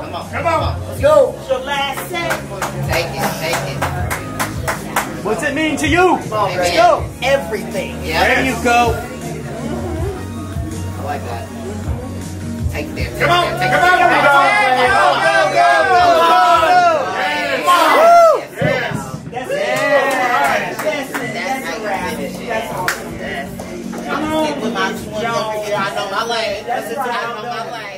Come on. Let's go. It's your last set. Take it. What's it mean to you? Let's go. Everything. Yeah. There you go. I like that. Take it. Come on. Take Come on. it. Go. That's it. That's a wrap. That's all. I'm going to stick with my swing over here. I know my lane. I know my lane.